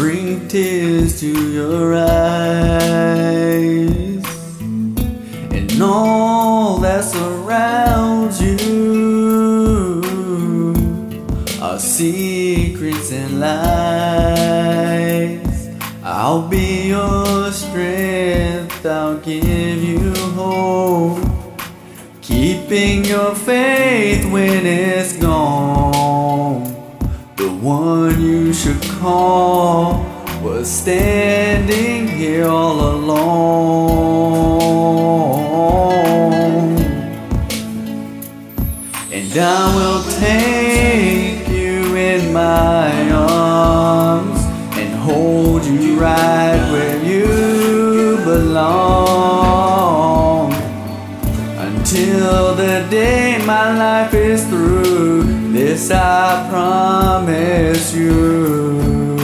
bring tears to your eyes, and all that surrounds you are secrets and lies. I'll be your strength, I'll give you hope, keeping your faith when it's gone. The one you should call was standing here all alone. And I will take you in my arms and hold you right where you belong, until the day my life is through. This I promise you.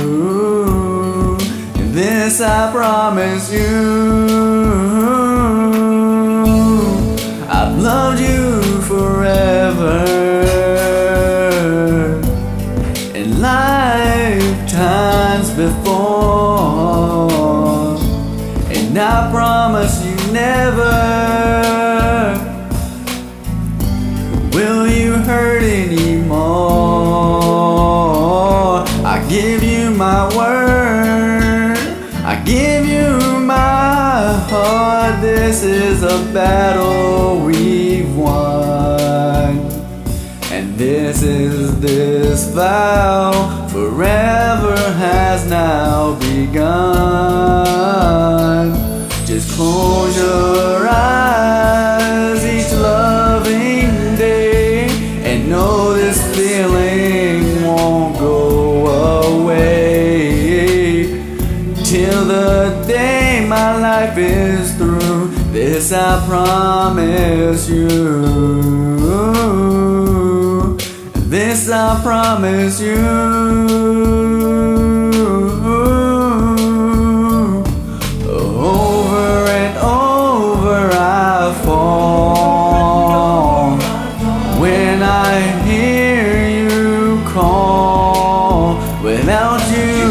This I promise you. I've loved you forever, in lifetimes before, and I promise you never will you hurt anymore. I give you my word, I give you my heart. This is a battle we've won, and this vow forever has now begun. Just close your eyes each loving day and know this feeling won't go away till the day my life is through. This I promise you. This I promise you. Over and over I fall when I hear you call. Without you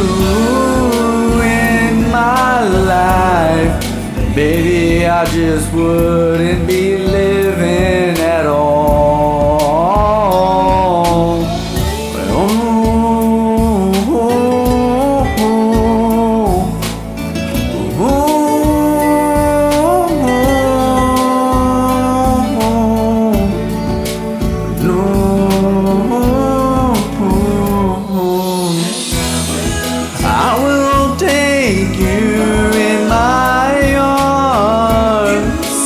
in my life, baby, I just wouldn't be living at all. I will take you in my arms,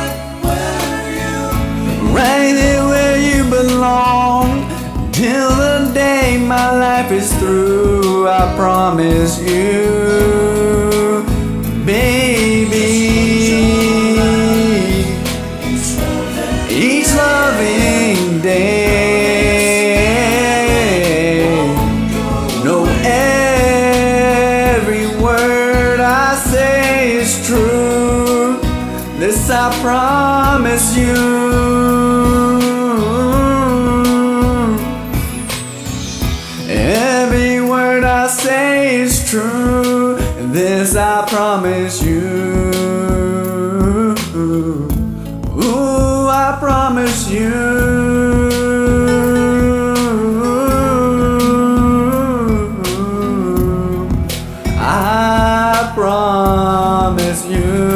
right there where you belong, till the day my life is through. I promise you, baby. Each loving day, no every word I say is true. This I promise you. Every word I say is true. This I promise you. Ooh, I promise you. I promise you.